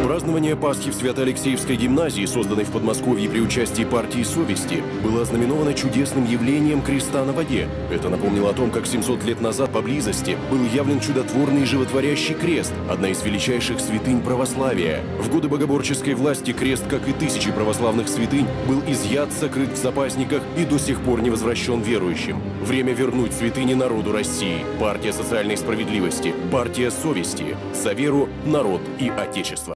Празднование Пасхи в Свято-Алексеевской гимназии, созданной в Подмосковье при участии партии «Совести», было ознаменовано чудесным явлением креста на воде. Это напомнило о том, как 700 лет назад поблизости был явлен чудотворный и животворящий крест, одна из величайших святынь православия. В годы богоборческой власти крест, как и тысячи православных святынь, был изъят, сокрыт в запасниках и до сих пор не возвращен верующим. Время вернуть святыни народу России. Партия социальной справедливости, партия совести. За веру, народ и отечество.